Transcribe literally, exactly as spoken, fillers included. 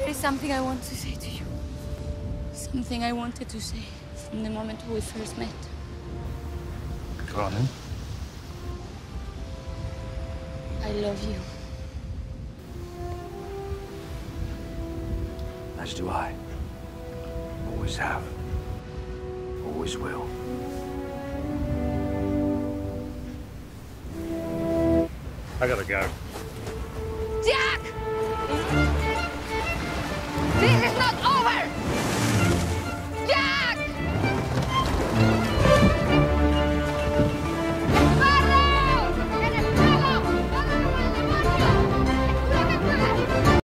is something I want to say to you. Something I wanted to say from the moment we first met. Go on then. I love you. As do I. Always have. Always will. I gotta go. Jack! This is not all!